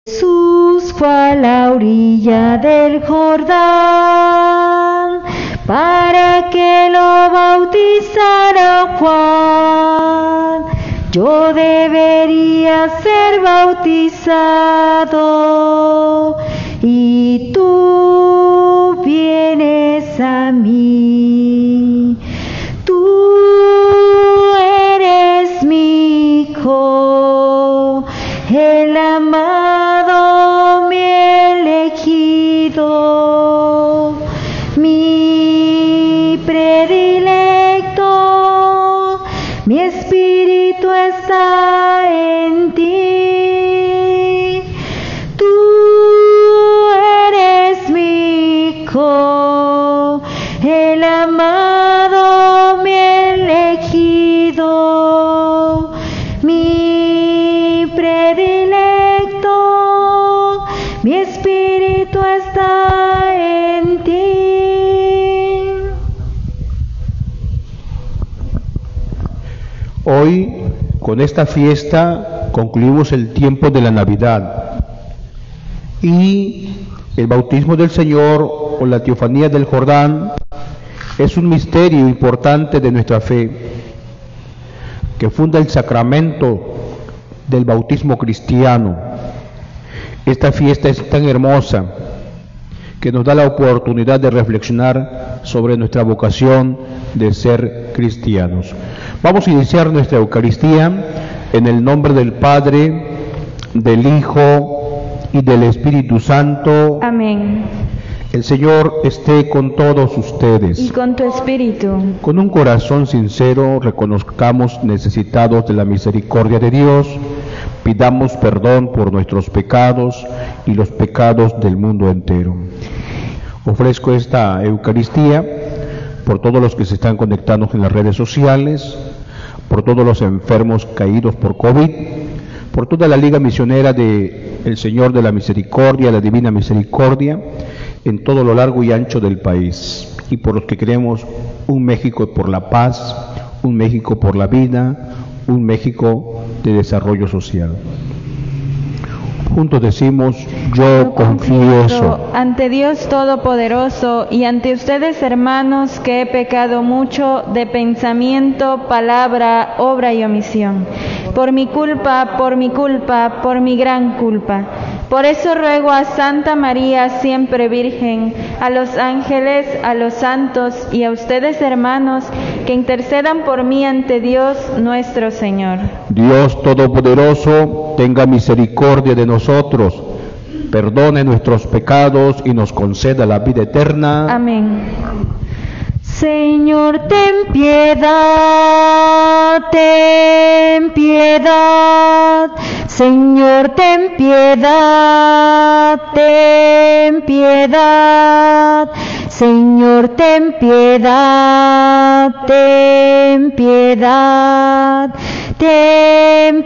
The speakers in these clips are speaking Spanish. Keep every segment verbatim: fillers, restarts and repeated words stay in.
Jesús fue a la orilla del Jordán para que lo bautizara Juan. Yo debería ser bautizado y tú vienes a mí. Tú eres mi hijo, el amado, mi elegido, mi predilecto, mi espíritu está en ti. Tú eres mi hijo, el amado, mi elegido, mi predilecto, mi espíritu está en ti. Hoy, con esta fiesta, concluimos el tiempo de la Navidad y el bautismo del Señor o la teofanía del Jordán es un misterio importante de nuestra fe que funda el sacramento del bautismo cristiano. Esta fiesta es tan hermosa que nos da la oportunidad de reflexionar sobre nuestra vocación de ser cristianos. Vamos a iniciar nuestra Eucaristía en el nombre del Padre, del Hijo y del Espíritu Santo. Amén. El Señor esté con todos ustedes. Y con tu espíritu. Con un corazón sincero reconozcamos necesitados de la misericordia de Dios, pidamos perdón por nuestros pecados y los pecados del mundo entero. Ofrezco esta Eucaristía por todos los que se están conectando en las redes sociales, por todos los enfermos caídos por COVID, por toda la Liga Misionera de El Señor de la Misericordia, la Divina Misericordia, en todo lo largo y ancho del país, y por los que queremos un México por la paz, un México por la vida, un México de desarrollo social. Juntos decimos, yo confieso ante Dios Todopoderoso y ante ustedes, hermanos, que he pecado mucho de pensamiento, palabra, obra y omisión. Por mi culpa, por mi culpa, por mi gran culpa. Por eso ruego a Santa María, siempre Virgen, a los ángeles, a los santos y a ustedes, hermanos, que intercedan por mí ante Dios nuestro Señor. Dios Todopoderoso, tenga misericordia de nosotros, perdone nuestros pecados y nos conceda la vida eterna. Amén. Señor, ten piedad, ten piedad. Señor, ten piedad, ten piedad. Señor, ten piedad, ten piedad, ten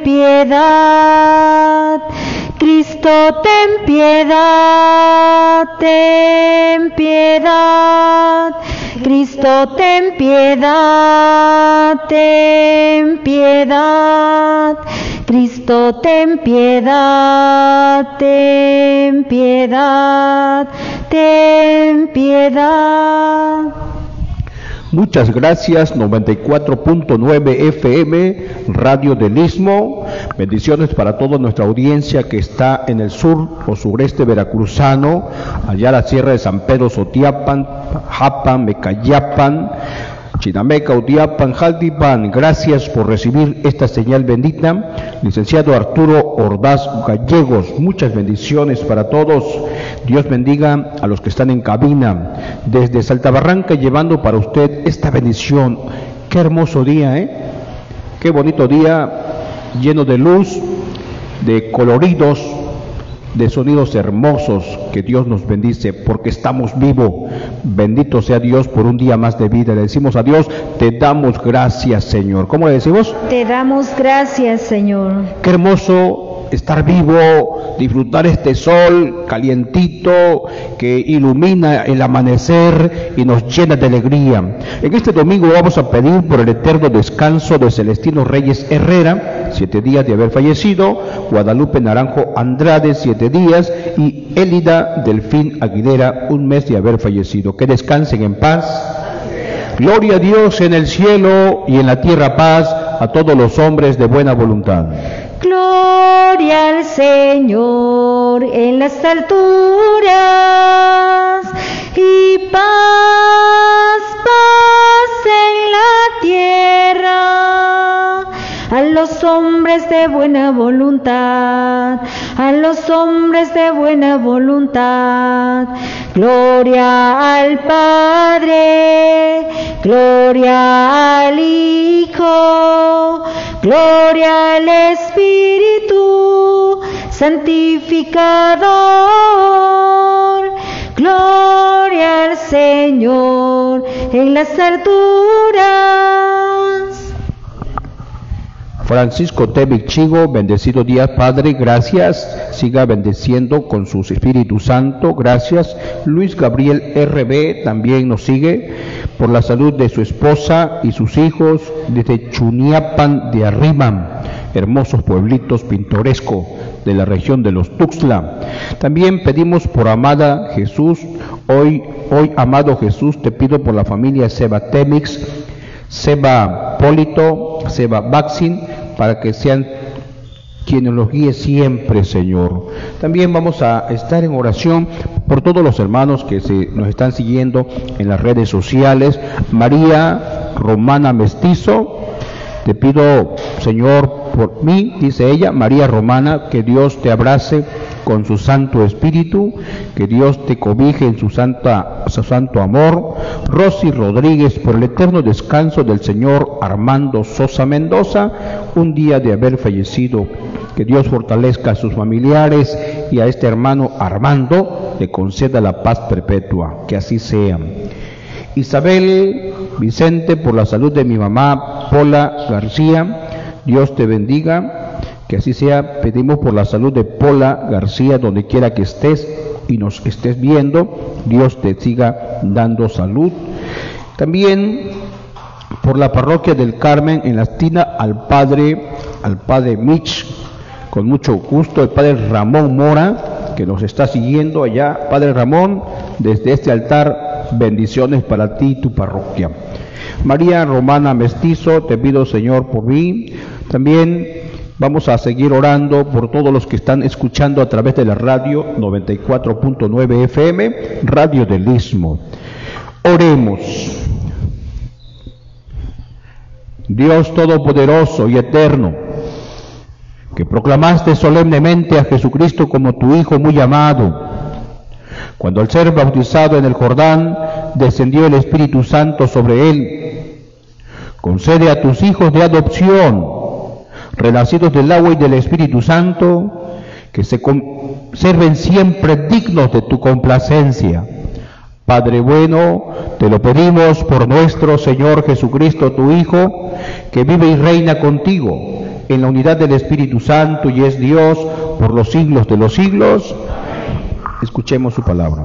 piedad. Cristo, ten piedad, ten piedad. Cristo, ten piedad, ten piedad. Cristo, ten piedad, ten piedad, ten piedad. Muchas gracias, noventa y cuatro punto nueve F M, Radio del Istmo. Bendiciones para toda nuestra audiencia que está en el sur o sureste veracruzano, allá la Sierra de San Pedro Sotiapan, Japan, Mecayapan, Chinameca, Utiapan, Jaltipan. Gracias por recibir esta señal bendita. Licenciado Arturo Ordaz Gallegos, muchas bendiciones para todos. Dios bendiga a los que están en cabina desde Saltabarranca, llevando para usted esta bendición. Qué hermoso día, ¿eh? Qué bonito día, lleno de luz, de coloridos, de sonidos hermosos. Que Dios nos bendice porque estamos vivos. Bendito sea Dios por un día más de vida. Le decimos a Dios, te damos gracias, Señor. ¿Cómo le decimos? Te damos gracias, Señor. Qué hermoso estar vivo, disfrutar este sol calientito que ilumina el amanecer y nos llena de alegría. En este domingo vamos a pedir por el eterno descanso de Celestino Reyes Herrera, siete días de haber fallecido, Guadalupe Naranjo Andrade, siete días, y Elida Delfín Aguilera, un mes de haber fallecido. Que descansen en paz. Gloria a Dios en el cielo y en la tierra paz a todos los hombres de buena voluntad. Gloria al Señor en las alturas y paz, paz en la tierra a los hombres de buena voluntad, a los hombres de buena voluntad. Gloria al Padre, gloria al Hijo, gloria al Espíritu Santificador. Gloria al Señor en las alturas. Francisco T. Vichigo, bendecido día, Padre, gracias. Siga bendeciendo con su Espíritu Santo, gracias. Luis Gabriel R B también nos sigue por la salud de su esposa y sus hijos desde Chuniapan de Arrimam, hermosos pueblitos pintorescos de la región de los Tuxtla. También pedimos por Amada Jesús, hoy, hoy amado Jesús, te pido por la familia Seba Temix, Seba Polito, Seba Baxin, para que sean quienes los guíe siempre, Señor. También vamos a estar en oración por todos los hermanos que se, nos están siguiendo en las redes sociales. María Romana Mestizo, te pido, Señor, por mí, dice ella, María Romana, que Dios te abrace con su Santo Espíritu, que Dios te cobije en su, santa, su santo amor. Rosy Rodríguez, por el eterno descanso del señor Armando Sosa Mendoza, un día de haber fallecido, que Dios fortalezca a sus familiares y a este hermano Armando le conceda la paz perpetua, que así sea. Isabel Vicente, por la salud de mi mamá Pola García, Dios te bendiga, que así sea. Pedimos por la salud de Pola García, donde quiera que estés y nos estés viendo, Dios te siga dando salud. También por la parroquia del Carmen en la Estina, al padre, al padre Mitch, con mucho gusto, el padre Ramón Mora, que nos está siguiendo allá. Padre Ramón, desde este altar, bendiciones para ti y tu parroquia. María Romana Mestizo, te pido, Señor, por mí. También vamos a seguir orando por todos los que están escuchando a través de la radio noventa y cuatro punto nueve F M, Radio del Istmo. Oremos. Dios Todopoderoso y Eterno, que proclamaste solemnemente a Jesucristo como tu Hijo muy amado, cuando al ser bautizado en el Jordán descendió el Espíritu Santo sobre él, concede a tus hijos de adopción, renacidos del agua y del Espíritu Santo, que se conserven siempre dignos de tu complacencia. Padre bueno, te lo pedimos por nuestro Señor Jesucristo, tu Hijo, que vive y reina contigo en la unidad del Espíritu Santo y es Dios por los siglos de los siglos. Escuchemos su palabra.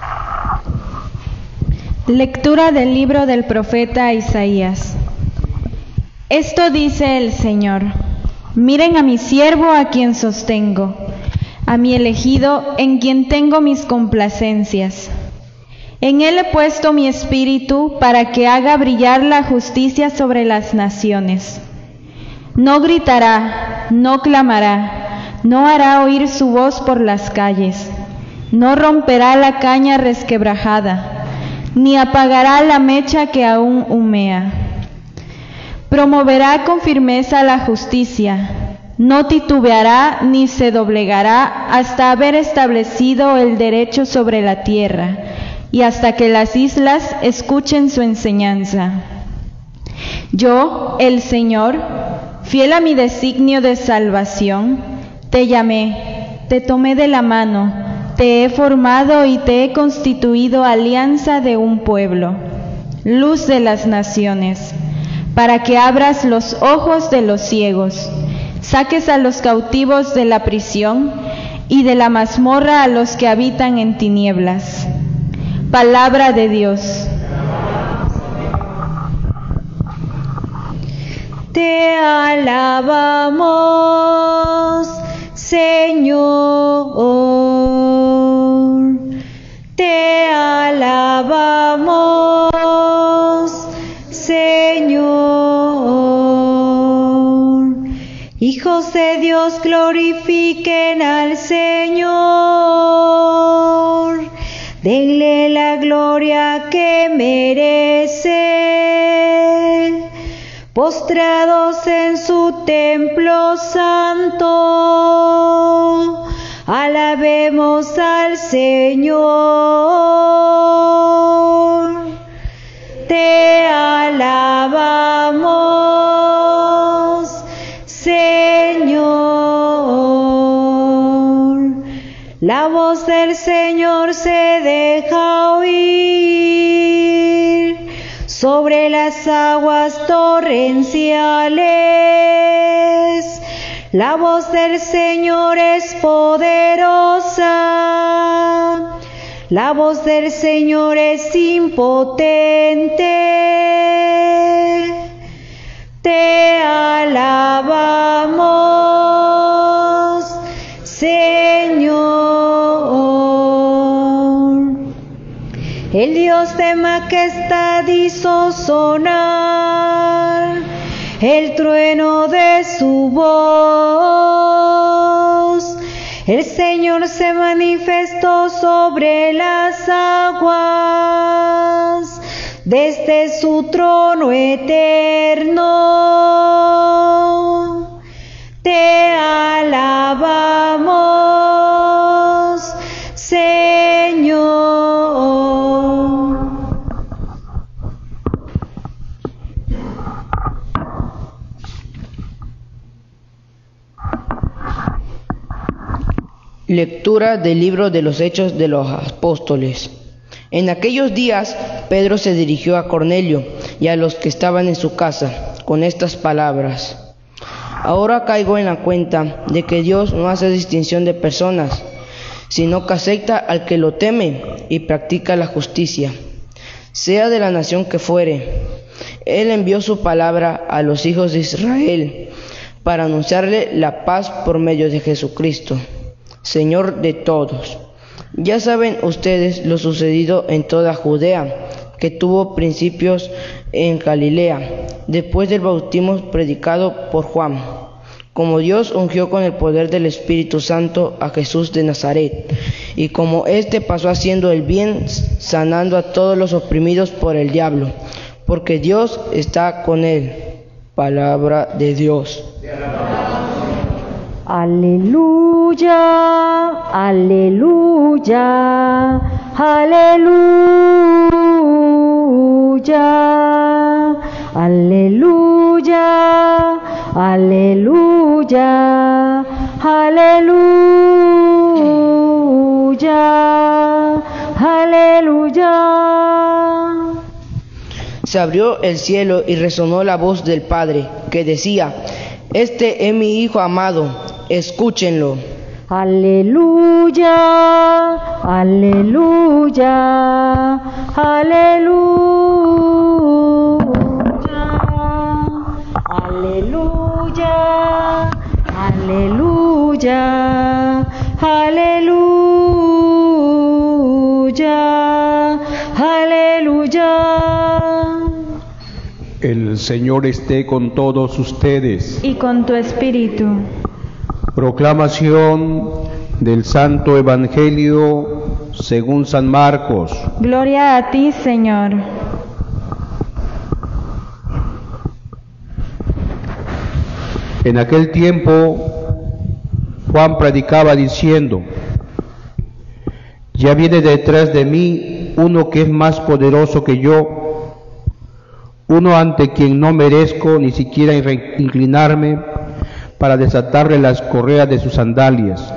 Lectura del libro del profeta Isaías. Esto dice el Señor: miren a mi siervo a quien sostengo, a mi elegido en quien tengo mis complacencias. En él he puesto mi espíritu para que haga brillar la justicia sobre las naciones. No gritará, no clamará, no hará oír su voz por las calles, no romperá la caña resquebrajada, ni apagará la mecha que aún humea. Promoverá con firmeza la justicia, no titubeará ni se doblegará hasta haber establecido el derecho sobre la tierra y hasta que las islas escuchen su enseñanza. Yo, el Señor, fiel a mi designio de salvación, te llamé, te tomé de la mano, te he formado y te he constituido alianza de un pueblo, luz de las naciones, para que abras los ojos de los ciegos, saques a los cautivos de la prisión y de la mazmorra a los que habitan en tinieblas. Palabra de Dios. Te alabamos, Señor. Te alabamos, Señor. Hijos de Dios, glorifiquen al Señor. Denle la gloria que merece. Postrados en su templo santo, alabemos al Señor. Te alabamos, Señor. La voz del Señor se deja oír sobre las aguas torrenciales. La voz del Señor es poderosa. La voz del Señor es impotente. Te alabamos, Señor. El Dios de majestad hizo sonar el trueno de su voz. El Señor se manifestó sobre las aguas desde su trono eterno. Te alabamos, Señor. Lectura del libro de los Hechos de los Apóstoles. En aquellos días, Pedro se dirigió a Cornelio y a los que estaban en su casa, con estas palabras: Ahora caigo en la cuenta de que Dios no hace distinción de personas, sino que acepta al que lo teme y practica la justicia, sea de la nación que fuere. Él envió su palabra a los hijos de Israel para anunciarle la paz por medio de Jesucristo, Señor de todos. Ya saben ustedes lo sucedido en toda Judea, que tuvo principios en Galilea, después del bautismo predicado por Juan, como Dios ungió con el poder del Espíritu Santo a Jesús de Nazaret, y como éste pasó haciendo el bien, sanando a todos los oprimidos por el diablo, porque Dios está con él. Palabra de Dios. Aleluya, aleluya, aleluya, aleluya, aleluya, aleluya, aleluya. Se abrió el cielo y resonó la voz del Padre, que decía: Este es mi Hijo amado, escúchenlo. Aleluya, aleluya, aleluya, aleluya, aleluya, aleluya, aleluya. El Señor esté con todos ustedes. Y con tu espíritu. Proclamación del Santo Evangelio según San Marcos. Gloria a ti, Señor. En aquel tiempo, Juan predicaba diciendo: Ya viene detrás de mí uno que es más poderoso que yo, uno ante quien no merezco ni siquiera inclinarme para desatarle las correas de sus sandalias.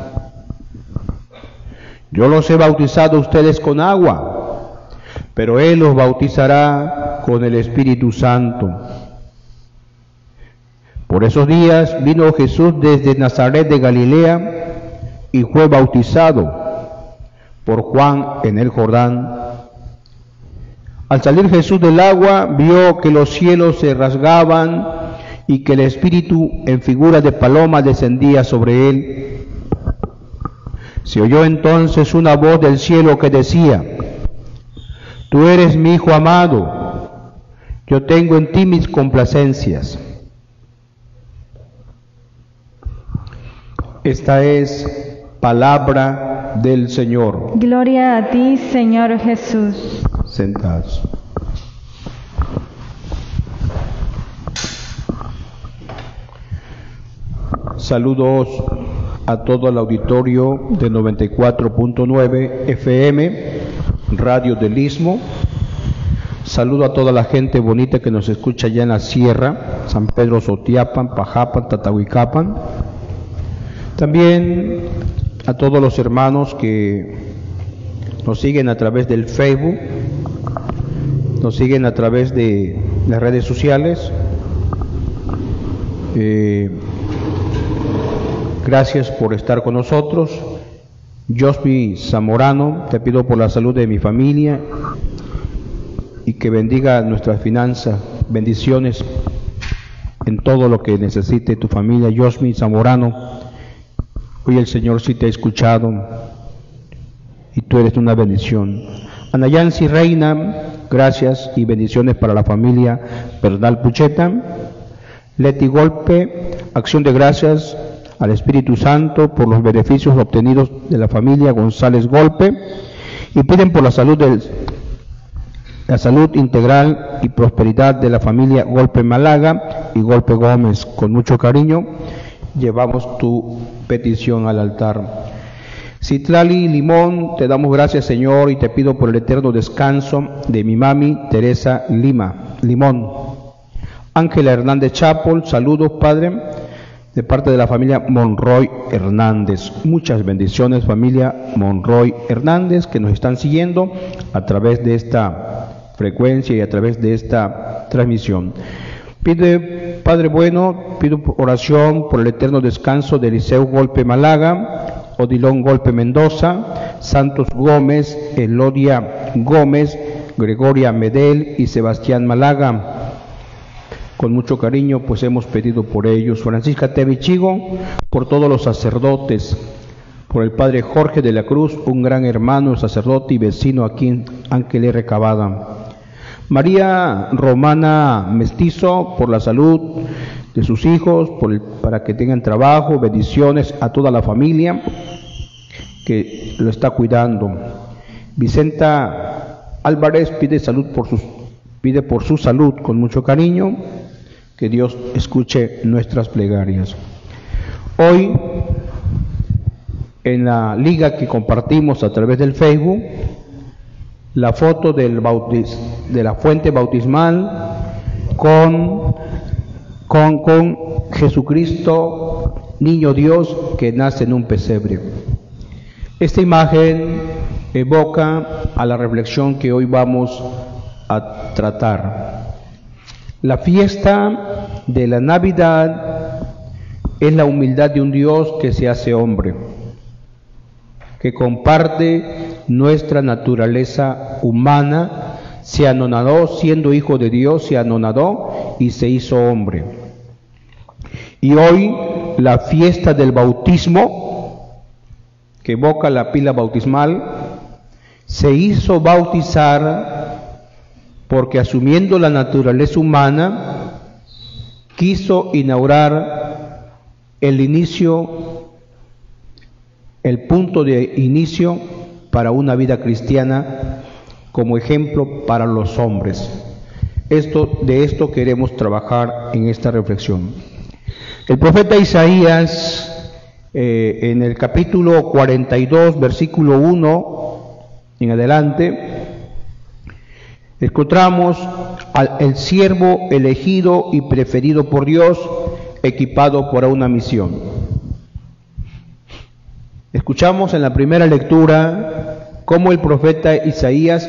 Yo los he bautizado a ustedes con agua, pero Él los bautizará con el Espíritu Santo. Por esos días vino Jesús desde Nazaret de Galilea y fue bautizado por Juan en el Jordán. Al salir Jesús del agua, vio que los cielos se rasgaban y que el Espíritu en figura de paloma descendía sobre él. Se oyó entonces una voz del cielo que decía: Tú eres mi Hijo amado, yo tengo en ti mis complacencias. Esta es palabra del Señor. Gloria a ti, Señor Jesús. Sentados. Saludos a todo el auditorio de noventa y cuatro punto nueve F M, Radio del Istmo. Saludo a toda la gente bonita que nos escucha allá en la sierra, San Pedro Sotiapan, Pajapan, Tatahuicapan. También a todos los hermanos que nos siguen a través del Facebook, nos siguen a través de las redes sociales. Eh, gracias por estar con nosotros. Josby Zamorano, te pido por la salud de mi familia y que bendiga nuestras finanzas, bendiciones en todo lo que necesite tu familia. Josby Zamorano, hoy el Señor sí te ha escuchado y tú eres una bendición. Anayansi Reina, gracias y bendiciones para la familia Bernal Pucheta. Leti Golpe, acción de gracias al Espíritu Santo por los beneficios obtenidos de la familia González Golpe, y piden por la salud del, la salud integral y prosperidad de la familia Golpe Málaga y Golpe Gómez. Con mucho cariño llevamos tu petición al altar. Citlali Limón, te damos gracias, Señor, y te pido por el eterno descanso de mi mami Teresa Lima Limón. Ángela Hernández Chapol, saludos, Padre, de parte de la familia Monroy Hernández. Muchas bendiciones, familia Monroy Hernández, que nos están siguiendo a través de esta frecuencia y a través de esta transmisión. Pide, Padre bueno, pido oración por el eterno descanso de Eliseo Golpe Málaga, Odilón Golpe Mendoza, Santos Gómez, Elodia Gómez, Gregoria Medel y Sebastián Málaga. Con mucho cariño pues hemos pedido por ellos. Francisca Tevichigo, por todos los sacerdotes, por el Padre Jorge de la Cruz, un gran hermano, sacerdote y vecino aquí en Ángel R. Cavada. María Romana Mestizo, por la salud de sus hijos, por el, para que tengan trabajo, bendiciones a toda la familia que lo está cuidando. Vicenta Álvarez pide salud por sus, pide por su salud con mucho cariño. Que Dios escuche nuestras plegarias. Hoy, en la liga que compartimos a través del Facebook, la foto del bautis, de la fuente bautismal con, con, con Jesucristo, Niño Dios, que nace en un pesebre. Esta imagen evoca a la reflexión que hoy vamos a tratar. La fiesta de la Navidad es la humildad de un Dios que se hace hombre, que comparte nuestra naturaleza humana, se anonadó siendo hijo de Dios, se anonadó y se hizo hombre. Y hoy la fiesta del bautismo, que evoca la pila bautismal, se hizo bautizar porque asumiendo la naturaleza humana, quiso inaugurar el inicio, el punto de inicio para una vida cristiana como ejemplo para los hombres. Esto, de esto queremos trabajar en esta reflexión. El profeta Isaías, eh, en el capítulo cuarenta y dos, versículo uno en adelante, encontramos al el siervo elegido y preferido por Dios, equipado para una misión. Escuchamos en la primera lectura cómo el profeta Isaías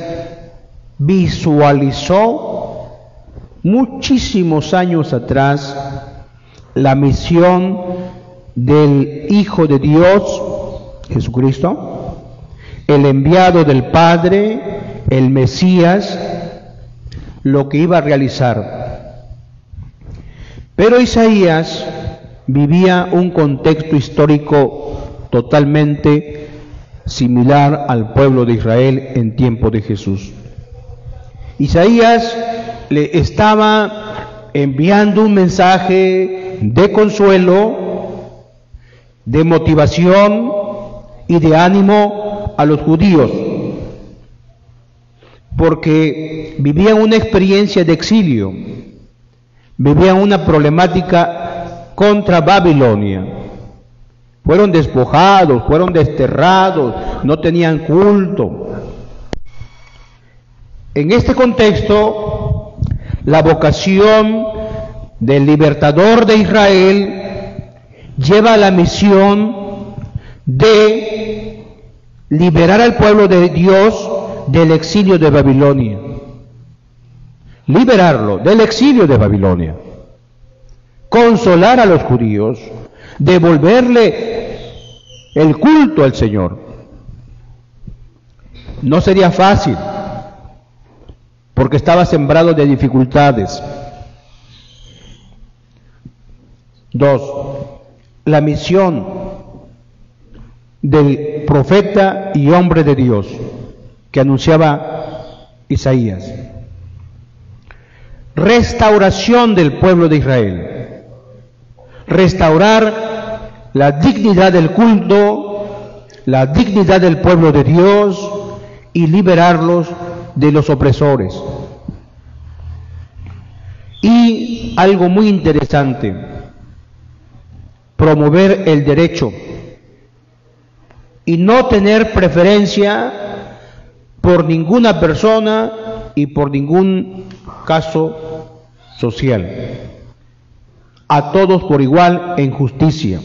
visualizó muchísimos años atrás la misión del Hijo de Dios, Jesucristo, el enviado del Padre, el Mesías, lo que iba a realizar. Pero Isaías vivía un contexto histórico totalmente similar al pueblo de Israel en tiempo de Jesús. Isaías le estaba enviando un mensaje de consuelo, de motivación y de ánimo a los judíos, porque vivían una experiencia de exilio, vivían una problemática contra Babilonia. Fueron despojados, fueron desterrados, no tenían culto. En este contexto, la vocación del libertador de Israel lleva la misión de liberar al pueblo de Dios del exilio de Babilonia. Liberarlo del exilio de Babilonia. Consolar a los judíos, devolverle el culto al Señor. No sería fácil, porque estaba sembrado de dificultades. Dos, la misión del profeta y hombre de Dios que anunciaba Isaías. Restauración del pueblo de Israel. Restaurar la dignidad del culto, la dignidad del pueblo de Dios y liberarlos de los opresores. Y algo muy interesante, promover el derecho y no tener preferencia por ninguna persona y por ningún caso social. A todos por igual en justicia.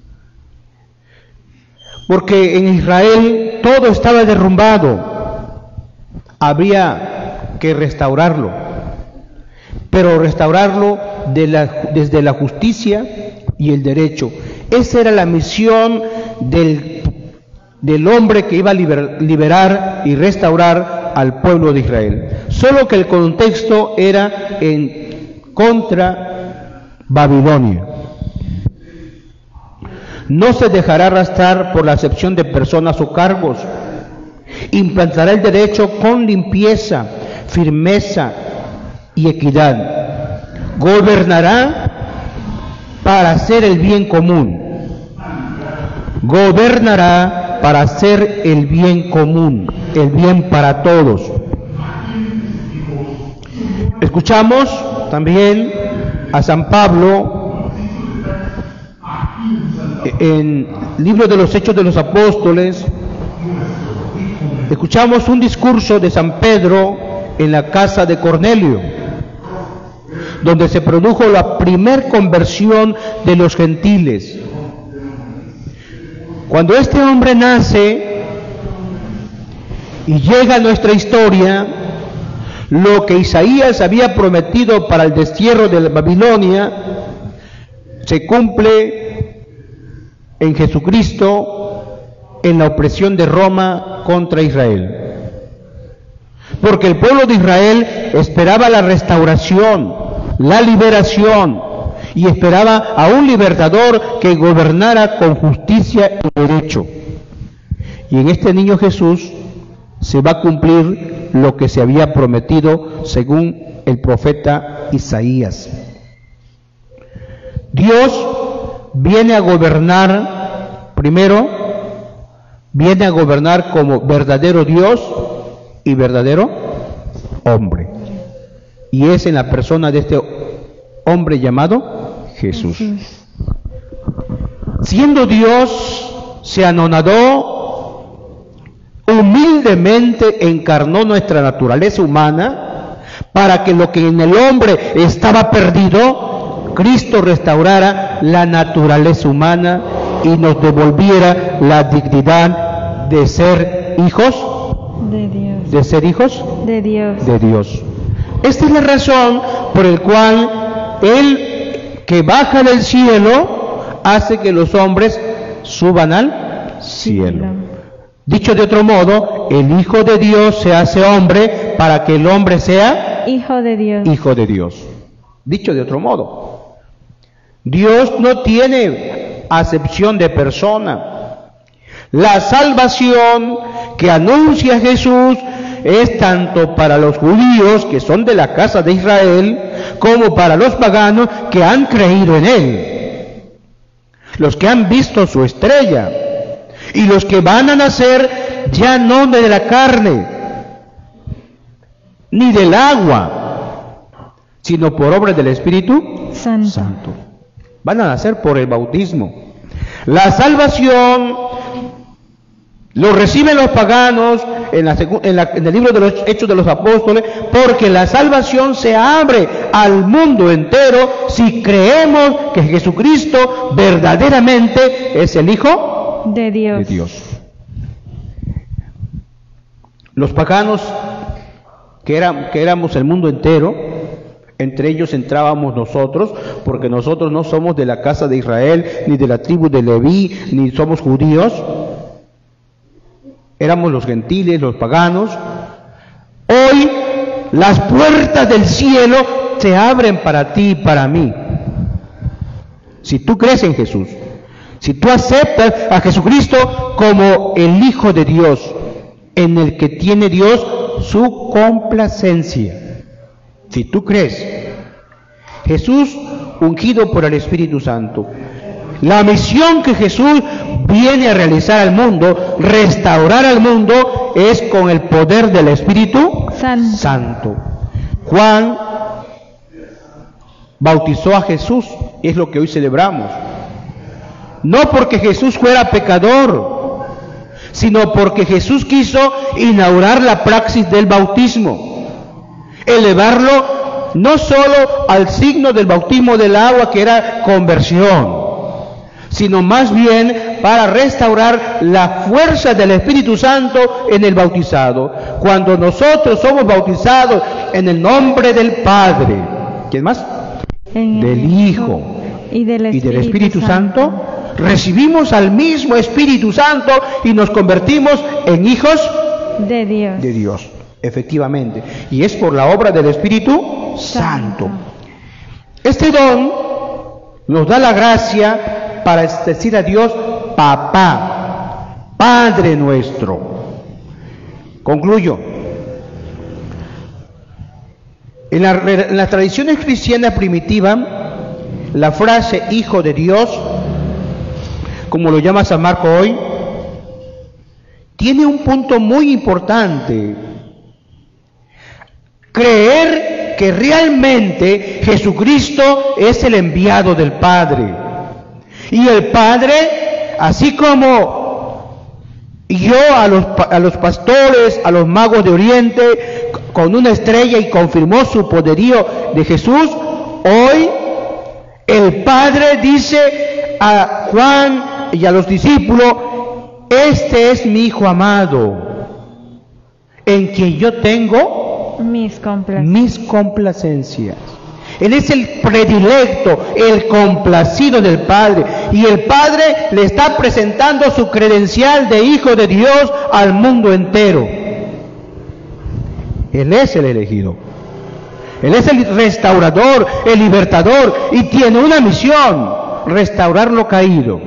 Porque en Israel todo estaba derrumbado. Habría que restaurarlo. Pero restaurarlo de la, desde la justicia y el derecho. Esa era la misión del, del hombre que iba a liber, liberar y restaurar al pueblo de Israel. Solo que el contexto era en contra Babilonia. No se dejará arrastrar por la acepción de personas o cargos. Implantará el derecho con limpieza, firmeza y equidad. Gobernará para hacer el bien común. Gobernará para hacer el bien común, el bien para todos. Escuchamos también a San Pablo en el libro de los Hechos de los Apóstoles. Escuchamos un discurso de San Pedro en la casa de Cornelio, donde se produjo la primer conversión de los gentiles. Cuando este hombre nace y llega a nuestra historia, lo que Isaías había prometido para el destierro de Babilonia se cumple en Jesucristo, en la opresión de Roma contra Israel. Porque el pueblo de Israel esperaba la restauración, la liberación, y esperaba a un libertador que gobernara con justicia y derecho. Y en este niño Jesús se va a cumplir lo que se había prometido según el profeta Isaías. Dios viene a gobernar, primero, viene a gobernar como verdadero Dios y verdadero hombre. Y es en la persona de este hombre llamado Jesús. Jesús. Siendo Dios, se anonadó, humildemente encarnó nuestra naturaleza humana para que lo que en el hombre estaba perdido, Cristo restaurara la naturaleza humana y nos devolviera la dignidad de ser hijos de Dios. ¿De ser hijos? De Dios. De Dios. Esta es la razón por la cual Él, que baja del cielo, hace que los hombres suban al cielo. Dicho de otro modo, el Hijo de Dios se hace hombre para que el hombre sea hijo de Dios. Hijo de Dios. Dicho de otro modo. Dios no tiene acepción de persona. La salvación que anuncia Jesús es tanto para los judíos que son de la casa de Israel, como para los paganos que han creído en Él, los que han visto su estrella, y los que van a nacer ya no de la carne, ni del agua, sino por obra del Espíritu Santo. Santo. Van a nacer por el bautismo. La salvación lo reciben los paganos en, la, en, la, en el libro de los Hechos de los Apóstoles, porque la salvación se abre al mundo entero si creemos que Jesucristo verdaderamente es el Hijo de Dios. de Dios. Los paganos, que, eran, que éramos el mundo entero, entre ellos entrábamos nosotros, porque nosotros no somos de la casa de Israel, ni de la tribu de Leví, ni somos judíos. Éramos los gentiles, los paganos. Hoy las puertas del cielo se abren para ti y para mí. Si tú crees en Jesús, si tú aceptas a Jesucristo como el Hijo de Dios, en el que tiene Dios su complacencia. Si tú crees, Jesús ungido por el Espíritu Santo. La misión que Jesús viene a realizar al mundo, restaurar al mundo, es con el poder del Espíritu Santo. Santo. Juan bautizó a Jesús, es lo que hoy celebramos. No porque Jesús fuera pecador, sino porque Jesús quiso inaugurar la praxis del bautismo, elevarlo no solo al signo del bautismo del agua, que era conversión, sino más bien para restaurar la fuerza del Espíritu Santo en el bautizado. Cuando nosotros somos bautizados en el nombre del Padre, ¿quién más? En Del Hijo y del Espíritu, y del Espíritu Santo, Santo, recibimos al mismo Espíritu Santo y nos convertimos en hijos de Dios. de Dios, efectivamente. Y es por la obra del Espíritu Santo. Santo. Este don nos da la gracia para decir a Dios, Papá, Padre nuestro. Concluyo. En, la, en las tradiciones cristianas primitivas, la frase Hijo de Dios, como lo llama San Marco hoy, tiene un punto muy importante. Creer que realmente Jesucristo es el enviado del Padre. Y el Padre, así como guió a los, a los pastores, a los magos de Oriente, con una estrella y confirmó su poderío de Jesús, hoy el Padre dice a Juan y a los discípulos, este es mi Hijo amado, en quien yo tengo mis complacencias. mis complacencias. Él es el predilecto, el complacido del Padre, y el Padre le está presentando su credencial de Hijo de Dios al mundo entero. Él es el elegido. Él es el restaurador, el libertador, y tiene una misión: restaurar lo caído.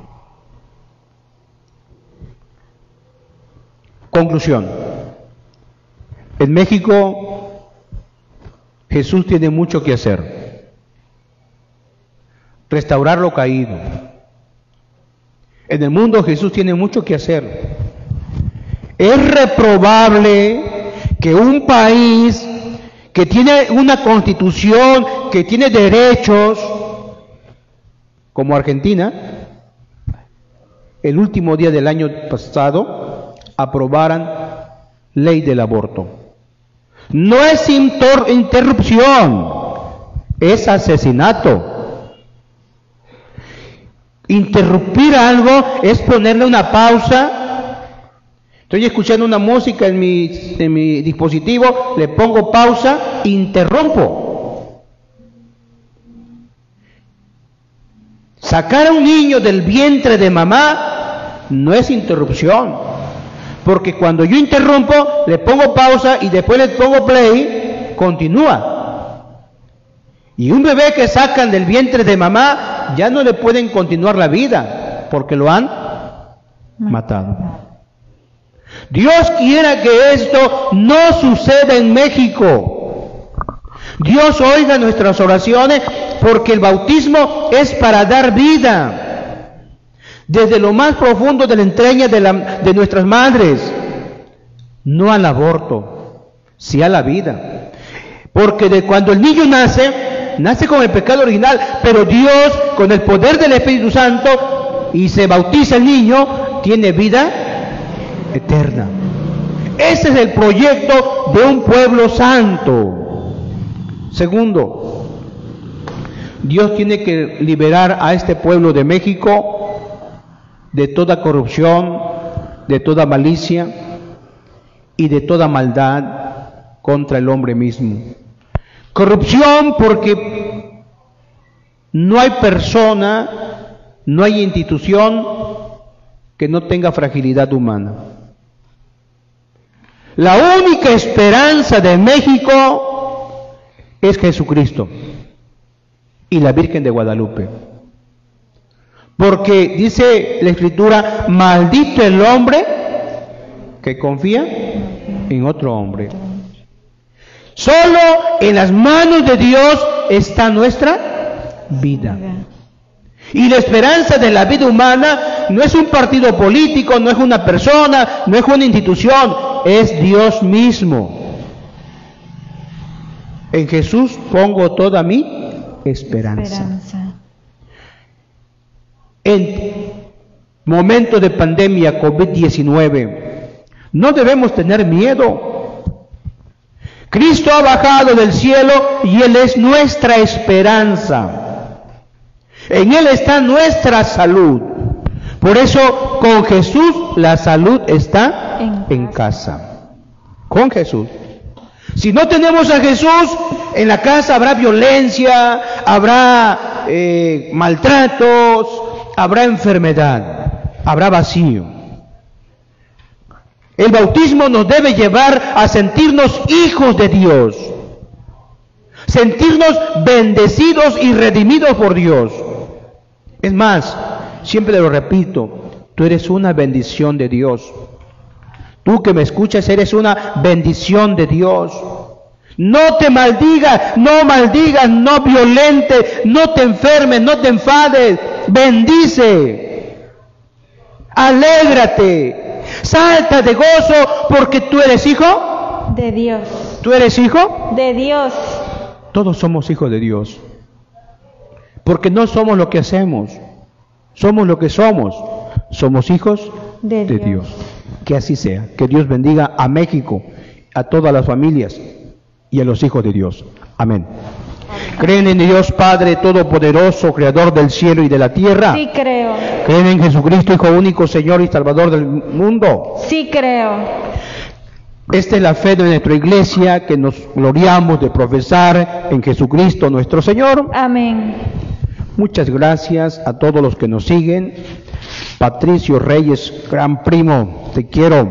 Conclusión. En México, Jesús tiene mucho que hacer. Restaurar lo caído. En el mundo, Jesús tiene mucho que hacer. Es reprobable que un país que tiene una constitución, que tiene derechos, como Argentina, el último día del año pasado aprobaran ley del aborto. No es inter- interrupción, es asesinato. Interrumpir algo es ponerle una pausa. Estoy escuchando una música en mi, en mi dispositivo, le pongo pausa, interrumpo. Sacar a un niño del vientre de mamá no es interrupción, porque cuando yo interrumpo, le pongo pausa y después le pongo play, continúa. Y un bebé que sacan del vientre de mamá, ya no le pueden continuar la vida, porque lo han matado. Dios quiera que esto no suceda en México. Dios oiga nuestras oraciones, porque el bautismo es para dar vida. Desde lo más profundo de la entraña de, la, de nuestras madres, no al aborto, sí a la vida. Porque de cuando el niño nace, nace con el pecado original, pero Dios, con el poder del Espíritu Santo, y se bautiza el niño, tiene vida eterna. Ese es el proyecto de un pueblo santo. Segundo, Dios tiene que liberar a este pueblo de México de toda corrupción, de toda malicia y de toda maldad contra el hombre mismo. Corrupción porque no hay persona, no hay institución que no tenga fragilidad humana. La única esperanza de México es Jesucristo y la Virgen de Guadalupe. Porque dice la Escritura, maldito el hombre que confía en otro hombre. Solo en las manos de Dios está nuestra vida. Y la esperanza de la vida humana no es un partido político, no es una persona, no es una institución, es Dios mismo. En Jesús pongo toda mi esperanza. esperanza. En momentos de pandemia COVID diecinueve, no debemos tener miedo. Cristo ha bajado del cielo y Él es nuestra esperanza. En Él está nuestra salud. Por eso, con Jesús la salud está en, en casa. Con Jesús. Si no tenemos a Jesús, en la casa habrá violencia, habrá eh, maltratos, habrá enfermedad, habrá vacío. El bautismo nos debe llevar a sentirnos hijos de Dios, sentirnos bendecidos y redimidos por Dios. Es más, siempre lo repito, tú eres una bendición de Dios. Tú que me escuchas eres una bendición de Dios. No te maldigas, no maldigas, no violentes, no te enfermes, no te enfades. Bendice, alégrate, salta de gozo porque tú eres hijo de Dios. ¿Tú eres hijo? De Dios. Todos somos hijos de Dios. Porque no somos lo que hacemos, somos lo que somos. Somos hijos de, de Dios. Dios. Que así sea. Que Dios bendiga a México, a todas las familias y a los hijos de Dios. Amén. ¿Creen en Dios Padre Todopoderoso, Creador del cielo y de la tierra? Sí creo. ¿Creen en Jesucristo, Hijo único, Señor y Salvador del mundo? Sí creo. Esta es la fe de nuestra iglesia, que nos gloriamos de profesar en Jesucristo nuestro Señor. Amén. Muchas gracias a todos los que nos siguen. Patricio Reyes, gran primo, te quiero.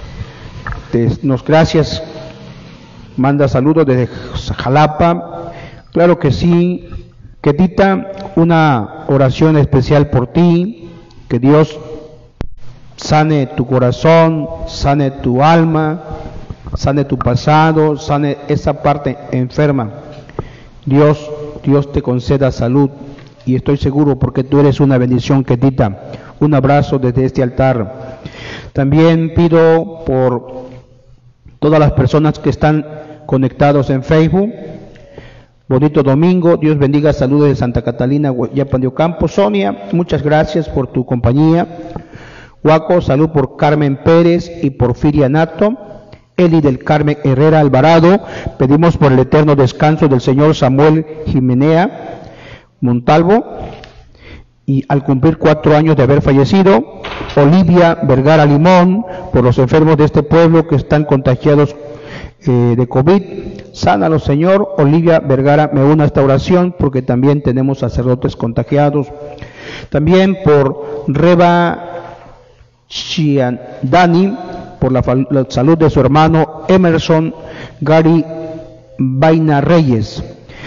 Te, nos gracias. Manda saludos desde Jalapa. Claro que sí. Ketita, una oración especial por ti. Que Dios sane tu corazón, sane tu alma, sane tu pasado, sane esa parte enferma. Dios, Dios te conceda salud. Y estoy seguro porque tú eres una bendición, Ketita. Un abrazo desde este altar. También pido por todas las personas que están conectados en Facebook. Bonito domingo. Dios bendiga. Saludos de Santa Catalina, Guayapan de Ocampo. Sonia, muchas gracias por tu compañía. Huaco, salud por Carmen Pérez y Porfiria Nato. Eli del Carmen Herrera Alvarado. Pedimos por el eterno descanso del señor Samuel Jimenea Montalvo, y al cumplir cuatro años de haber fallecido. Olivia Vergara Limón, por los enfermos de este pueblo que están contagiados eh, de COVID. Sánalos, Señor. Olivia Vergara, me uno a esta oración porque también tenemos sacerdotes contagiados. También por Reba Chiandani, por la, la salud de su hermano Emerson Gary Vaina Reyes.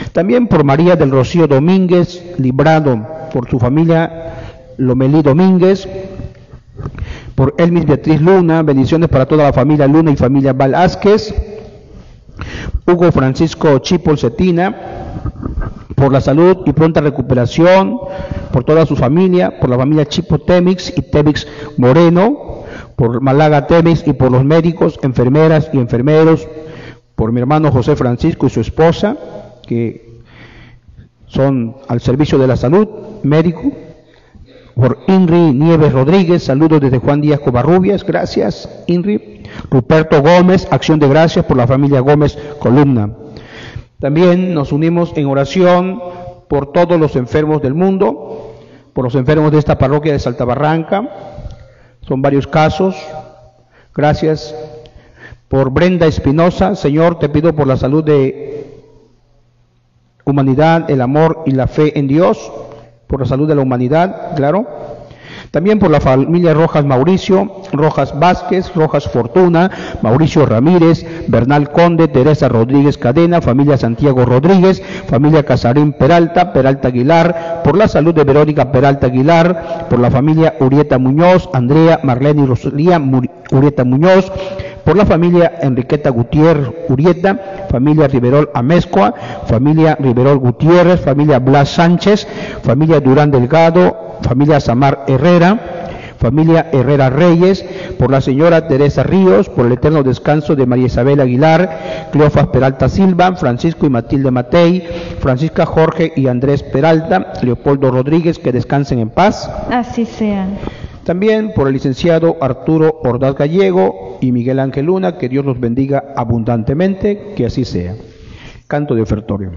También por María del Rocío Domínguez Librado, por su familia Lomelí Domínguez, por Elmis Beatriz Luna, bendiciones para toda la familia Luna y familia Velázquez, Hugo Francisco Chipol Cetina, por la salud y pronta recuperación, por toda su familia, por la familia Chipo Temix y Temix Moreno, por Málaga Temix y por los médicos, enfermeras y enfermeros, por mi hermano José Francisco y su esposa, que son al servicio de la salud, médico, por Inri Nieves Rodríguez, saludos desde Juan Díaz Covarrubias, gracias Inri. Ruperto Gómez, acción de gracias por la familia Gómez Columna. También nos unimos en oración por todos los enfermos del mundo, por los enfermos de esta parroquia de Saltabarranca, son varios casos, gracias. Por Brenda Espinosa, Señor, te pido por la salud de humanidad, el amor y la fe en Dios, por la salud de la humanidad, claro. También por la familia Rojas Mauricio, Rojas Vázquez, Rojas Fortuna, Mauricio Ramírez, Bernal Conde, Teresa Rodríguez Cadena, familia Santiago Rodríguez, familia Casarín Peralta, Peralta Aguilar, por la salud de Verónica Peralta Aguilar, por la familia Urieta Muñoz, Andrea, Marlene y Rosalía Urieta Muñoz, por la familia Enriqueta Gutiérrez Urieta, familia Riverol Amezcua, familia Riverol Gutiérrez, familia Blas Sánchez, familia Durán Delgado, familia Samar Herrera, familia Herrera Reyes, por la señora Teresa Ríos, por el eterno descanso de María Isabel Aguilar, Cleofas Peralta Silva, Francisco y Matilde Matei, Francisca Jorge y Andrés Peralta, Leopoldo Rodríguez, que descansen en paz. Así sea. También por el licenciado Arturo Ordaz Gallego y Miguel Ángel Luna, que Dios los bendiga abundantemente, que así sea. Canto de ofertorio.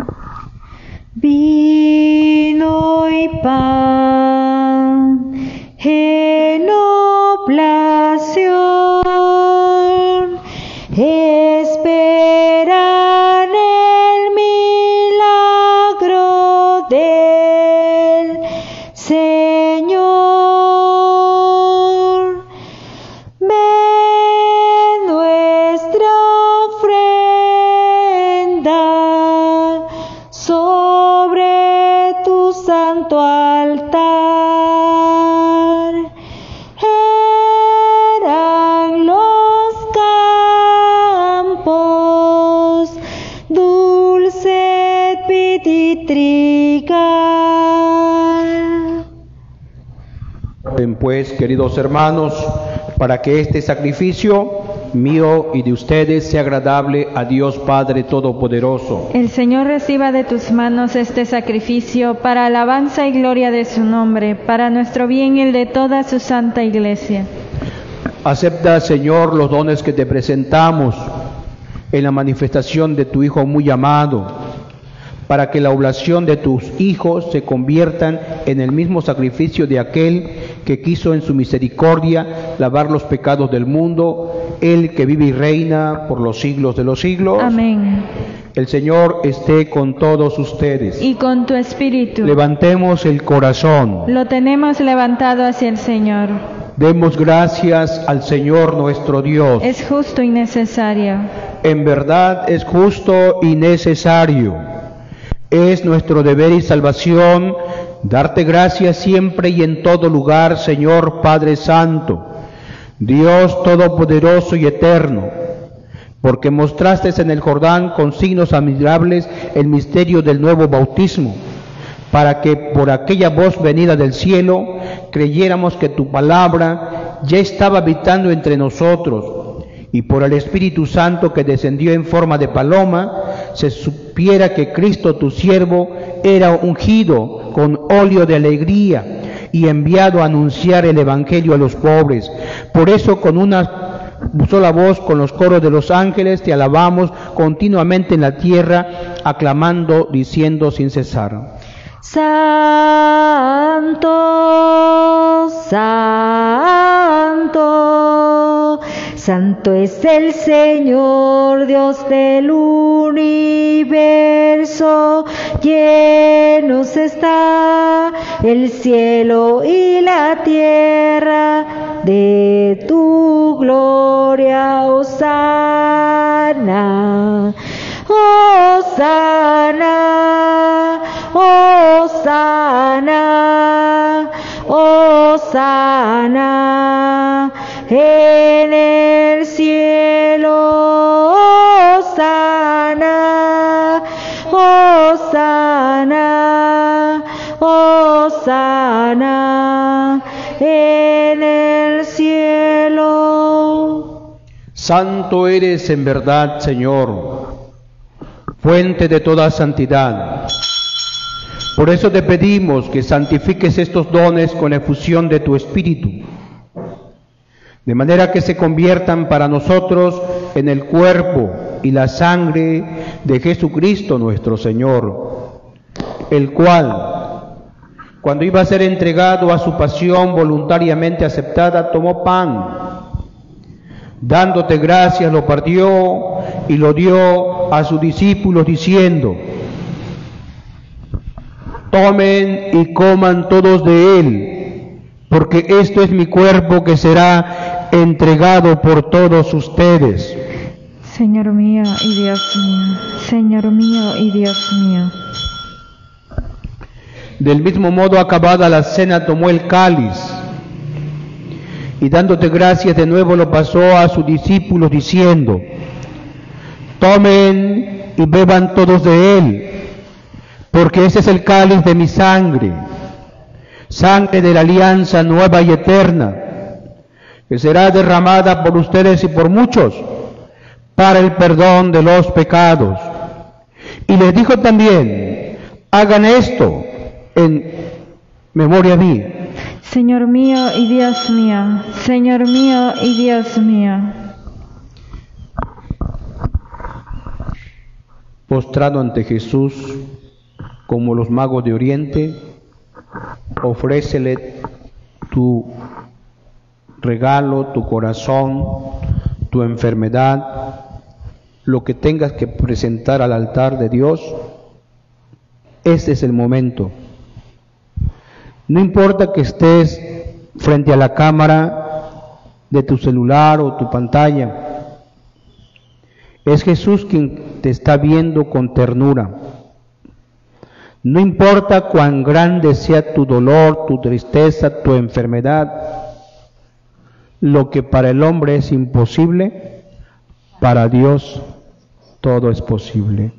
Vino y pan en oblación, esperan el milagro del Señor. Ven nuestra ofrenda sobre tu santo altar. Eran los campos dulce pititrigal. Oren pues, queridos hermanos, para que este sacrificio mío y de ustedes sea agradable a Dios Padre Todopoderoso. El Señor reciba de tus manos este sacrificio para alabanza y gloria de su nombre, para nuestro bien y el de toda su santa Iglesia. Acepta, Señor, los dones que te presentamos en la manifestación de tu Hijo muy amado, para que la oblación de tus hijos se conviertan en el mismo sacrificio de aquel que quiso en su misericordia lavar los pecados del mundo, Él que vive y reina por los siglos de los siglos. Amén. El Señor esté con todos ustedes. Y con tu espíritu. Levantemos el corazón. Lo tenemos levantado hacia el Señor. Demos gracias al Señor nuestro Dios. Es justo y necesario. En verdad es justo y necesario. Es nuestro deber y salvación darte gracias siempre y en todo lugar, Señor Padre Santo, Dios Todopoderoso y Eterno, porque mostraste en el Jordán con signos admirables el misterio del nuevo bautismo, para que por aquella voz venida del cielo creyéramos que tu palabra ya estaba habitando entre nosotros, y por el Espíritu Santo que descendió en forma de paloma, se supiera que Cristo tu siervo era ungido con óleo de alegría y enviado a anunciar el Evangelio a los pobres. Por eso con una sola voz, con los coros de los ángeles, te alabamos continuamente en la tierra, aclamando, diciendo sin cesar: Santo, Santo, Santo es el Señor, Dios del universo. Llenos está el cielo y la tierra de tu gloria, hosana. Oh, Hosana, Hosana, Hosana en el cielo, Hosana, Hosana, Hosana en el cielo. Santo eres en verdad, Señor, fuente de toda santidad. Por eso te pedimos que santifiques estos dones con la efusión de tu Espíritu, de manera que se conviertan para nosotros en el cuerpo y la sangre de Jesucristo nuestro Señor, el cual, cuando iba a ser entregado a su pasión voluntariamente aceptada, tomó pan, dándote gracias, lo partió y lo dio a sus discípulos diciendo: tomen y coman todos de él, porque esto es mi cuerpo que será entregado por todos ustedes. Señor mío y Dios mío, Señor mío y Dios mío. Del mismo modo, acabada la cena, tomó el cáliz y dándote gracias de nuevo lo pasó a sus discípulos diciendo: tomen y beban todos de él, porque ese es el cáliz de mi sangre, sangre de la alianza nueva y eterna, que será derramada por ustedes y por muchos para el perdón de los pecados. Y les dijo también: hagan esto en memoria mía. Señor mío y Dios mío, Señor mío y Dios mío. Postrado ante Jesús, como los magos de Oriente, ofrécele tu regalo, tu corazón, tu enfermedad, lo que tengas que presentar al altar de Dios. Este es el momento. No importa que estés frente a la cámara de tu celular o tu pantalla, es Jesús quien te está viendo con ternura. No importa cuán grande sea tu dolor, tu tristeza, tu enfermedad, lo que para el hombre es imposible, para Dios todo es posible.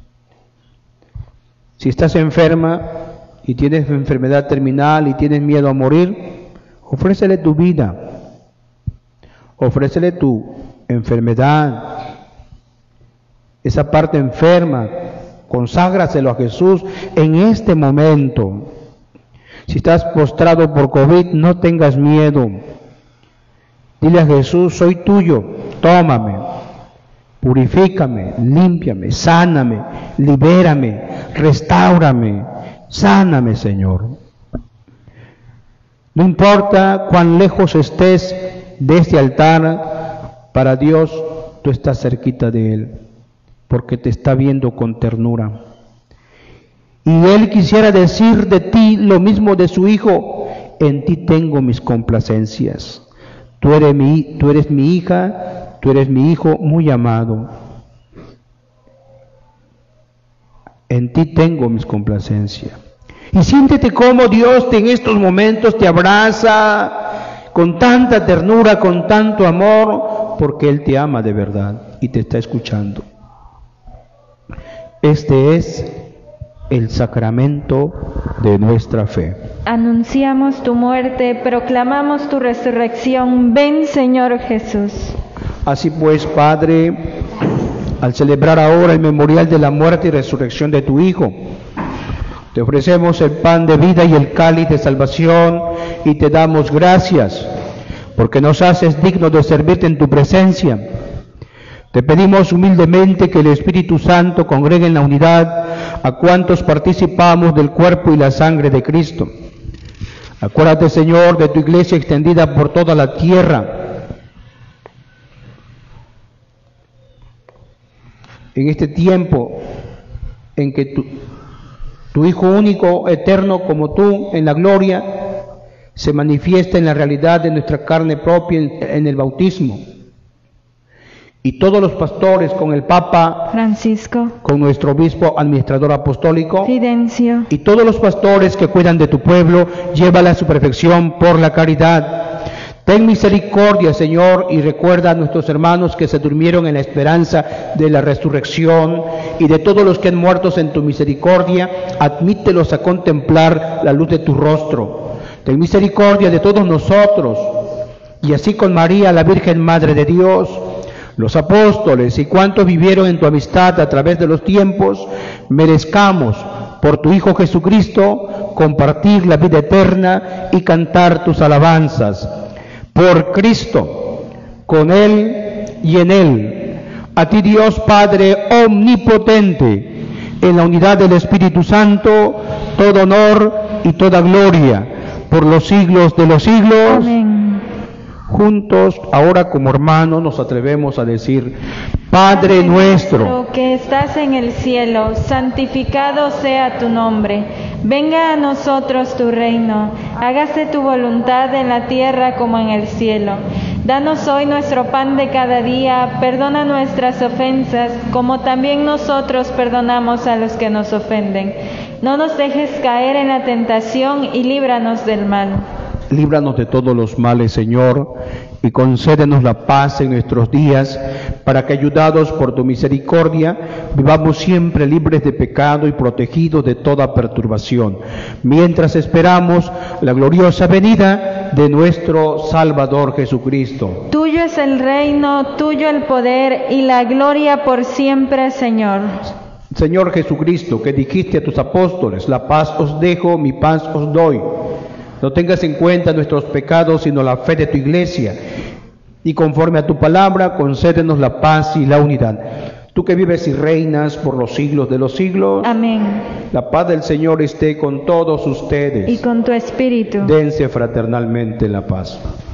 Si estás enferma y tienes enfermedad terminal y tienes miedo a morir, ofrécele tu vida, ofrécele tu enfermedad, esa parte enferma, conságraselo a Jesús en este momento. Si estás postrado por COVID, no tengas miedo. Dile a Jesús: soy tuyo, tómame, purifícame, límpiame, sáname, libérame, restáurame, sáname, Señor. No importa cuán lejos estés de este altar, para Dios tú estás cerquita de Él, porque te está viendo con ternura. Y Él quisiera decir de ti lo mismo de su Hijo: en ti tengo mis complacencias. Tú eres mi, tú eres mi hija, tú eres mi hijo muy amado. En ti tengo mis complacencias. Y siéntete como Dios en estos momentos te abraza con tanta ternura, con tanto amor, porque Él te ama de verdad y te está escuchando. Este es el sacramento de nuestra fe. Anunciamos tu muerte, proclamamos tu resurrección. Ven, Señor Jesús. Así pues, Padre, al celebrar ahora el memorial de la muerte y resurrección de tu Hijo, te ofrecemos el pan de vida y el cáliz de salvación y te damos gracias porque nos haces dignos de servirte en tu presencia. Te pedimos humildemente que el Espíritu Santo congregue en la unidad a cuantos participamos del cuerpo y la sangre de Cristo. Acuérdate, Señor, de tu iglesia extendida por toda la tierra. En este tiempo en que tu, tu Hijo único, eterno como tú, en la gloria, se manifiesta en la realidad de nuestra carne propia en, en el bautismo. y todos los pastores con el Papa Francisco, con nuestro obispo administrador apostólico Fidencio, y todos los pastores que cuidan de tu pueblo, llévala a su perfección por la caridad. Ten misericordia, Señor, y recuerda a nuestros hermanos que se durmieron en la esperanza de la resurrección, y de todos los que han muerto en tu misericordia, admítelos a contemplar la luz de tu rostro. Ten misericordia de todos nosotros, y así con María, la Virgen Madre de Dios, los apóstoles y cuantos vivieron en tu amistad a través de los tiempos, merezcamos, por tu Hijo Jesucristo, compartir la vida eterna y cantar tus alabanzas. Por Cristo, con Él y en Él, a ti Dios Padre omnipotente, en la unidad del Espíritu Santo, todo honor y toda gloria, por los siglos de los siglos. Amén. Juntos, ahora como hermanos, nos atrevemos a decir: Padre nuestro, que estás en el cielo, santificado sea tu nombre. Venga a nosotros tu reino. Hágase tu voluntad en la tierra como en el cielo. Danos hoy nuestro pan de cada día. Perdona nuestras ofensas, como también nosotros perdonamos a los que nos ofenden. No nos dejes caer en la tentación y líbranos del mal. Líbranos de todos los males, Señor, y concédenos la paz en nuestros días, para que, ayudados por tu misericordia, vivamos siempre libres de pecado y protegidos de toda perturbación, mientras esperamos la gloriosa venida de nuestro Salvador Jesucristo. Tuyo es el reino, tuyo el poder y la gloria por siempre, Señor. Señor Jesucristo, que dijiste a tus apóstoles: la paz os dejo, mi paz os doy. No tengas en cuenta nuestros pecados, sino la fe de tu Iglesia. Y conforme a tu palabra, concédenos la paz y la unidad. Tú que vives y reinas por los siglos de los siglos. Amén. La paz del Señor esté con todos ustedes. Y con tu espíritu. Dense fraternalmente la paz.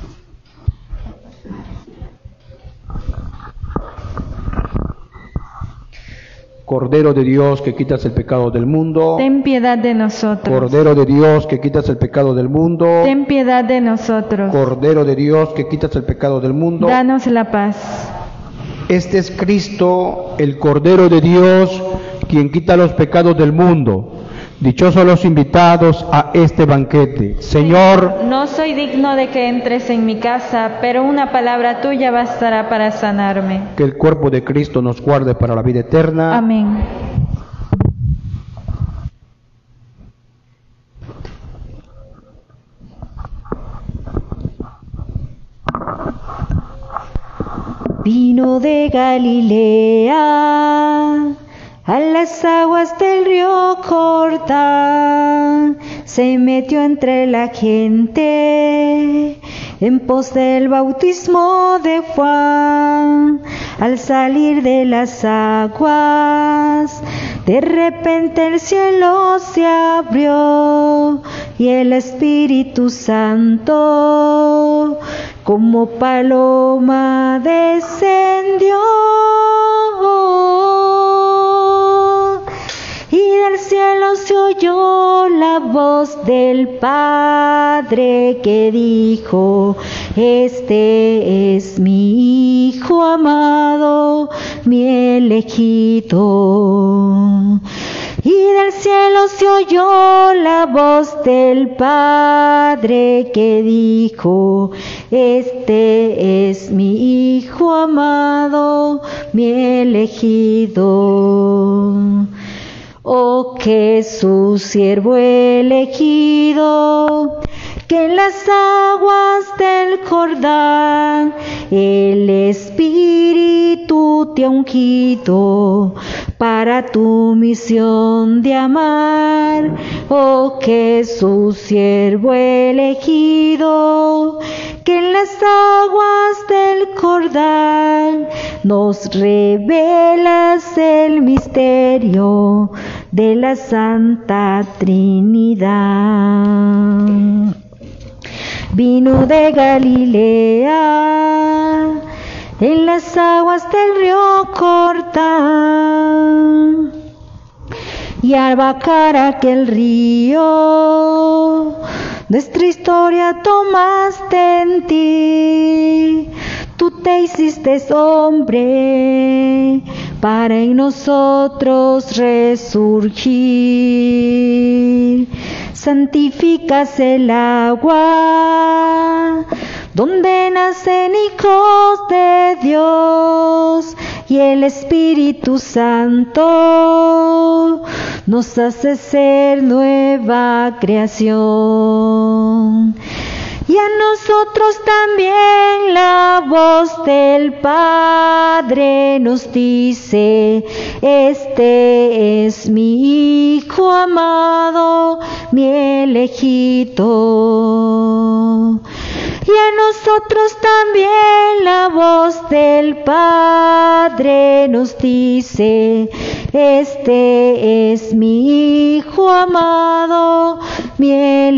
Cordero de Dios, que quitas el pecado del mundo. Ten piedad de nosotros. Cordero de Dios, que quitas el pecado del mundo. Ten piedad de nosotros. Cordero de Dios, que quitas el pecado del mundo. Danos la paz. Este es Cristo, el Cordero de Dios, quien quita los pecados del mundo. Dichosos los invitados a este banquete. Señor, no soy digno de que entres en mi casa, pero una palabra tuya bastará para sanarme. Que el cuerpo de Cristo nos guarde para la vida eterna. Amén. Vino de Galilea a las aguas del río Jordán, se metió entre la gente en pos del bautismo de Juan. Al salir de las aguas, de repente el cielo se abrió y el Espíritu Santo como paloma descendió. Y del cielo se oyó la voz del Padre que dijo: este es mi Hijo amado, mi elegido. Y del cielo se oyó la voz del Padre que dijo: este es mi Hijo amado, mi elegido. Oh, que su siervo elegido, que en las aguas del Jordán el Espíritu te ha ungido para tu misión de amar. Oh, que su siervo elegido, que en las aguas del Jordán nos revelas el misterio de la Santa Trinidad. Vino de Galilea en las aguas del río Jordán, y al bajar aquel río nuestra historia tomaste en ti. tú te hiciste hombre para en nosotros resurgir. Santificas el agua donde nacen hijos de Dios, y el Espíritu Santo nos hace ser nueva creación. Y a nosotros también la voz del Padre nos dice: este es mi Hijo amado, mi elegido. Y a nosotros también la voz del Padre nos dice: este es mi Hijo amado, mi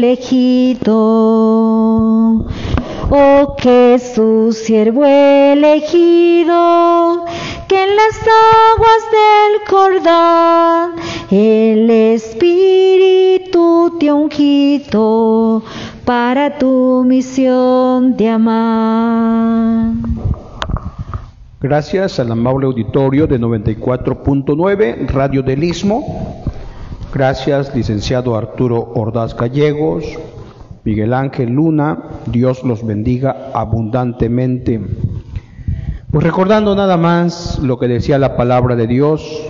elegido. Oh, que su siervo elegido, que en las aguas del Jordán el Espíritu te ha ungido para tu misión de amar. Gracias al amable auditorio de noventa y cuatro punto nueve, Radio del Istmo. Gracias, licenciado Arturo Ordaz Gallegos, Miguel Ángel Luna, Dios los bendiga abundantemente. Pues recordando nada más lo que decía la palabra de Dios,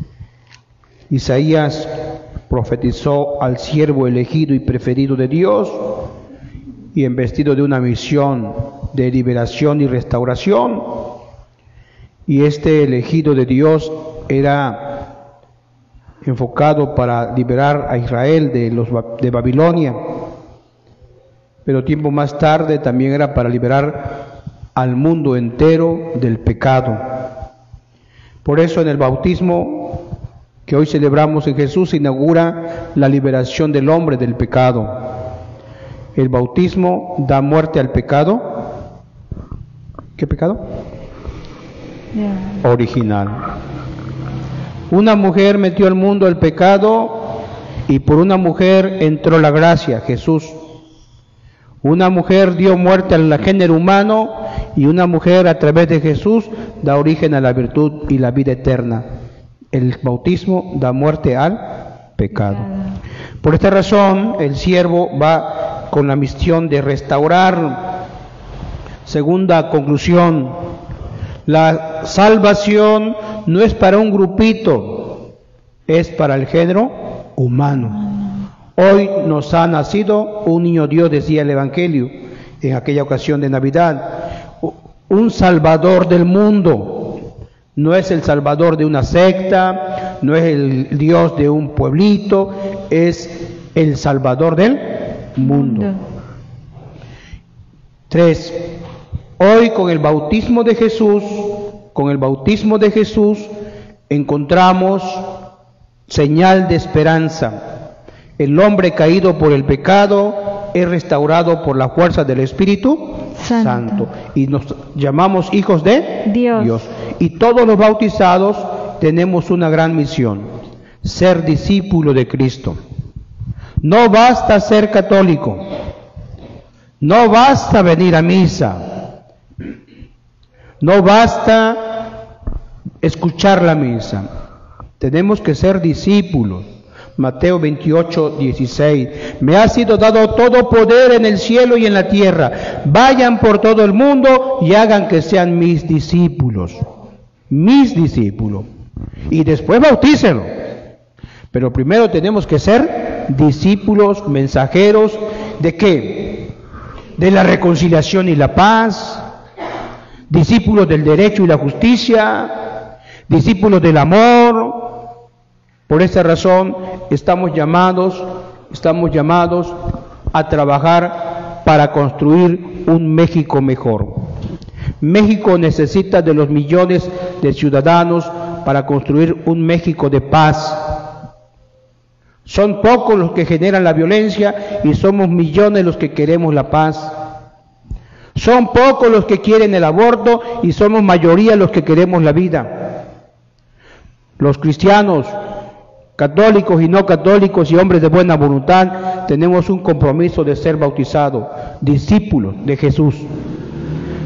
Isaías profetizó al siervo elegido y preferido de Dios y embestido de una misión de liberación y restauración. Y este elegido de Dios era enfocado para liberar a Israel de, los, de Babilonia, pero tiempo más tarde también era para liberar al mundo entero del pecado. Por eso en el bautismo que hoy celebramos en Jesús se inaugura la liberación del hombre del pecado. El bautismo da muerte al pecado. ¿Qué pecado? Yeah. Original. Una mujer metió al mundo el pecado y por una mujer entró la gracia, Jesús. Una mujer dio muerte al género humano y una mujer a través de Jesús da origen a la virtud y la vida eterna. El bautismo da muerte al pecado. Por esta razón el siervo va con la misión de restaurar. Segunda conclusión: la salvación no es para un grupito, es para el género humano. Hoy nos ha nacido un niño Dios, decía el Evangelio en aquella ocasión de Navidad, un Salvador del mundo. No es el Salvador de una secta, no es el Dios de un pueblito, es el Salvador del mundo. Tres, hoy con el bautismo de Jesús, con el bautismo de Jesús encontramos señal de esperanza. El hombre caído por el pecado es restaurado por la fuerza del Espíritu Santo, Santo. Y nos llamamos hijos de Dios. Dios. Y todos los bautizados tenemos una gran misión: ser discípulo de Cristo. No basta ser católico, no basta venir a misa, no basta escuchar la misa, tenemos que ser discípulos. Mateo veintiocho, dieciséis, me ha sido dado todo poder en el cielo y en la tierra. Vayan por todo el mundo y hagan que sean mis discípulos. Mis discípulos. Y después bautícenlo. Pero primero tenemos que ser discípulos, mensajeros, ¿de qué? De la reconciliación y la paz, discípulos del derecho y la justicia, discípulos del amor. Por esa razón estamos llamados, estamos llamados a trabajar para construir un México mejor. México necesita de los millones de ciudadanos para construir un México de paz. Son pocos los que generan la violencia y somos millones los que queremos la paz. Son pocos los que quieren el aborto y somos mayoría los que queremos la vida. Los cristianos, católicos y no católicos y hombres de buena voluntad, tenemos un compromiso de ser bautizados, discípulos de Jesús.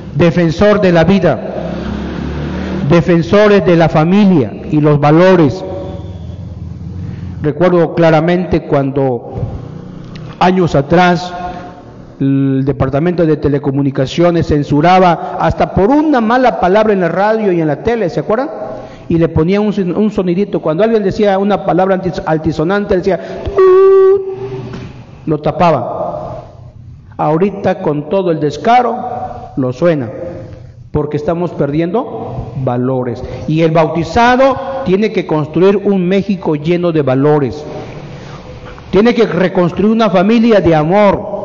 defensor de la vida, defensores de la familia y los valores. Recuerdo claramente cuando años atrás el Departamento de Telecomunicaciones censuraba hasta por una mala palabra en la radio y en la tele, ¿se acuerdan? Y le ponían un, un sonidito. Cuando alguien decía una palabra altisonante, decía ¡Tut! Lo tapaba. Ahorita con todo el descaro lo suena, porque estamos perdiendo valores. Y el bautizado tiene que construir un México lleno de valores. Tiene que reconstruir una familia de amor.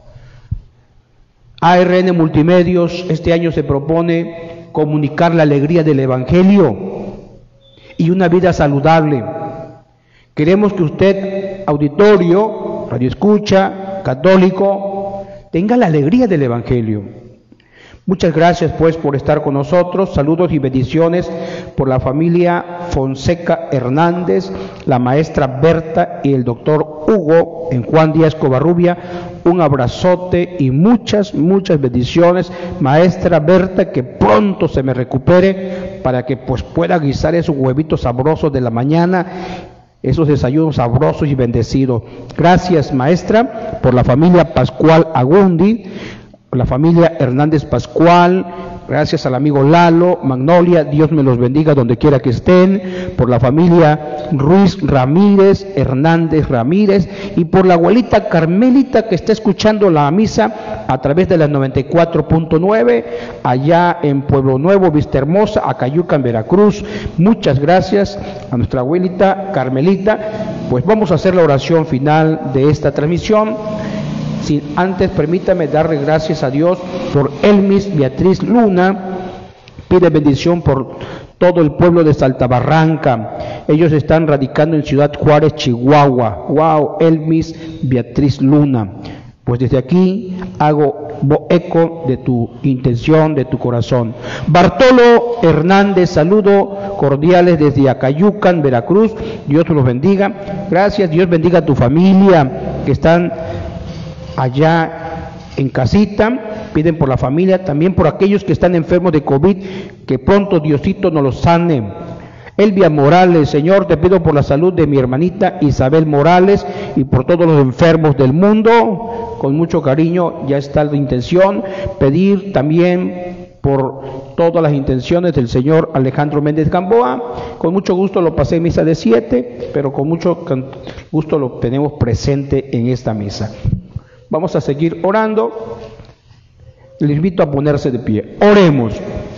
A R N Multimedios este año se propone comunicar la alegría del Evangelio y una vida saludable. Queremos que usted, auditorio, radioescucha, católico, tenga la alegría del Evangelio. Muchas gracias pues por estar con nosotros. Saludos y bendiciones por la familia Fonseca Hernández, la maestra Berta y el doctor Hugo en Juan Díaz Covarrubia. Un abrazote y muchas, muchas bendiciones. Maestra Berta, que pronto se me recupere para que pues pueda guisar esos huevitos sabrosos de la mañana, esos desayunos sabrosos y bendecidos. Gracias, maestra, por la familia Pascual Agundi, la familia Hernández Pascual. Gracias al amigo Lalo, Magnolia, Dios me los bendiga donde quiera que estén. Por la familia Ruiz Ramírez, Hernández Ramírez, y por la abuelita Carmelita que está escuchando la misa a través de las noventa y cuatro punto nueve, allá en Pueblo Nuevo, Vista Hermosa, Acayuca, en Veracruz. Muchas gracias a nuestra abuelita Carmelita. Pues vamos a hacer la oración final de esta transmisión. Sin antes, permítame darle gracias a Dios por Elmis Beatriz Luna. Pide bendición por todo el pueblo de Saltabarranca. Ellos están radicando en Ciudad Juárez, Chihuahua. Wow, Elmis Beatriz Luna. Pues desde aquí hago eco de tu intención, de tu corazón. Bartolo Hernández, saludo cordiales desde Acayucan, Veracruz. Dios te los bendiga. Gracias, Dios bendiga a tu familia que están allá en casita. Piden por la familia, también por aquellos que están enfermos de COVID, que pronto Diosito nos los sane. Elvia Morales, Señor, te pido por la salud de mi hermanita Isabel Morales y por todos los enfermos del mundo. Con mucho cariño, ya está la intención. Pedir también por todas las intenciones del señor Alejandro Méndez Gamboa. Con mucho gusto lo pasé en misa de siete, pero con mucho gusto lo tenemos presente en esta misa. Vamos a seguir orando. Les invito a ponerse de pie. Oremos.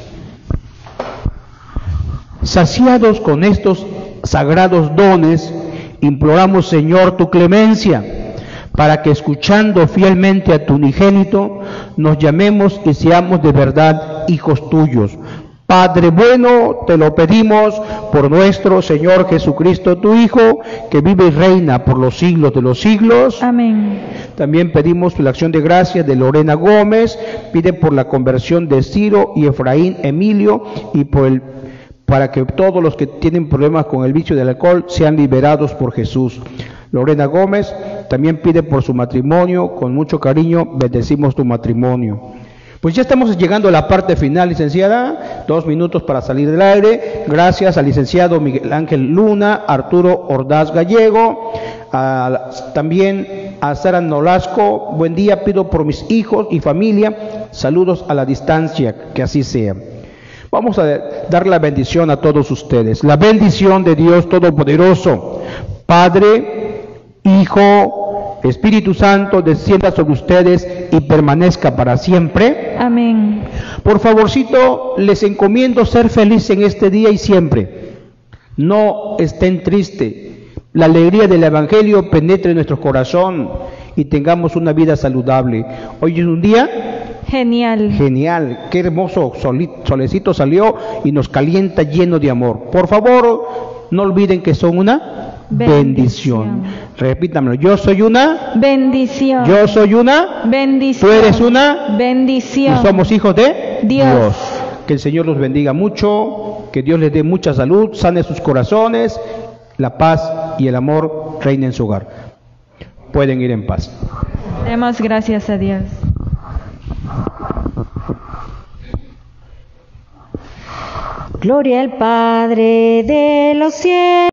Saciados con estos sagrados dones, imploramos, Señor, tu clemencia, para que escuchando fielmente a tu unigénito, nos llamemos y seamos de verdad hijos tuyos. Padre bueno, te lo pedimos por nuestro Señor Jesucristo, tu Hijo, que vive y reina por los siglos de los siglos. Amén. También pedimos la acción de gracias de Lorena Gómez, pide por la conversión de Ciro y Efraín Emilio y por el, para que todos los que tienen problemas con el vicio del alcohol sean liberados por Jesús. Lorena Gómez también pide por su matrimonio, con mucho cariño bendecimos tu matrimonio. Pues ya estamos llegando a la parte final, licenciada, dos minutos para salir del aire. Gracias al licenciado Miguel Ángel Luna, Arturo Ordaz Gallego, a, también a Sara Nolasco. Buen día, pido por mis hijos y familia, saludos a la distancia, que así sea. Vamos a dar la bendición a todos ustedes. La bendición de Dios Todopoderoso, Padre, Hijo, Espíritu Santo, descienda sobre ustedes y permanezca para siempre. Amén. Por favorcito, les encomiendo ser felices en este día y siempre. No estén tristes. La alegría del Evangelio penetre en nuestro corazón y tengamos una vida saludable. Hoy es un día genial. Genial. Qué hermoso solecito salió y nos calienta lleno de amor. Por favor, no olviden que son una bendición. bendición. Repítamelo. Yo soy una bendición. Yo soy una bendición. Tú eres una bendición. Y somos hijos de Dios. Dios. Que el Señor los bendiga mucho, que Dios les dé mucha salud, sane sus corazones, la paz y el amor reinen en su hogar. Pueden ir en paz. Demos gracias a Dios. Gloria al Padre de los cielos.